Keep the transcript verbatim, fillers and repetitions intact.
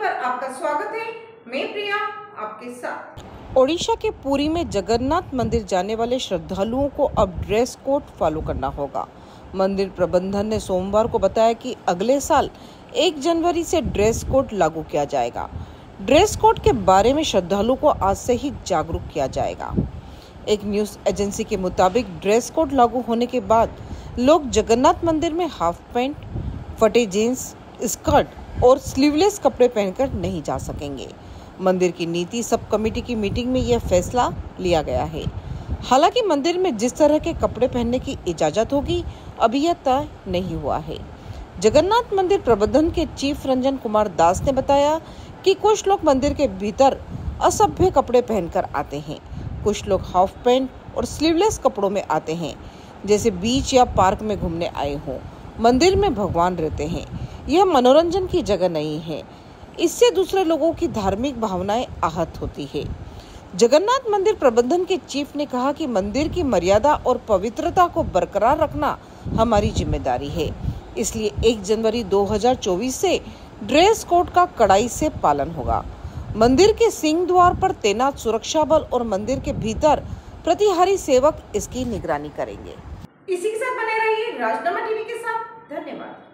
पर आपका स्वागत है। मैं प्रिया आपके साथ। ओडिशा के पुरी में जगन्नाथ मंदिर जाने वाले श्रद्धालुओं को अब ड्रेस कोड फॉलो करना होगा। मंदिर प्रबंधन ने सोमवार को बताया कि अगले साल एक जनवरी से ड्रेस कोड लागू किया जाएगा। ड्रेस कोड के बारे में श्रद्धालुओं को आज से ही जागरूक किया जाएगा। एक न्यूज एजेंसी के मुताबिक ड्रेस कोड लागू होने के बाद लोग जगन्नाथ मंदिर में हाफ पैंट, फटे जींस, स्कर्ट और स्लीवलेस कपड़े पहनकर नहीं जा सकेंगे। मंदिर की नीति सब कमेटी की मीटिंग में यह फैसला लिया गया है। हालांकि मंदिर में जिस तरह के कपड़े पहनने की इजाजत होगी अभी यह तय नहीं हुआ है। जगन्नाथ मंदिर प्रबंधन के चीफ रंजन कुमार दास ने बताया कि कुछ लोग मंदिर के भीतर असभ्य कपड़े पहनकर आते हैं, कुछ लोग हाफ पैंट और स्लीवलेस कपड़ों में आते हैं, जैसे बीच या पार्क में घूमने आए हों। मंदिर में भगवान रहते हैं, यह मनोरंजन की जगह नहीं है। इससे दूसरे लोगों की धार्मिक भावनाएं आहत होती है। जगन्नाथ मंदिर प्रबंधन के चीफ ने कहा कि मंदिर की मर्यादा और पवित्रता को बरकरार रखना हमारी जिम्मेदारी है। इसलिए एक जनवरी दो हज़ार चौबीस से ड्रेस कोड का कड़ाई से पालन होगा। मंदिर के सिंह द्वार पर तैनात सुरक्षा बल और मंदिर के भीतर प्रतिहारी सेवक इसकी निगरानी करेंगे। इसी के साथ बने रहिए राजनामा टीवी के साथ। धन्यवाद।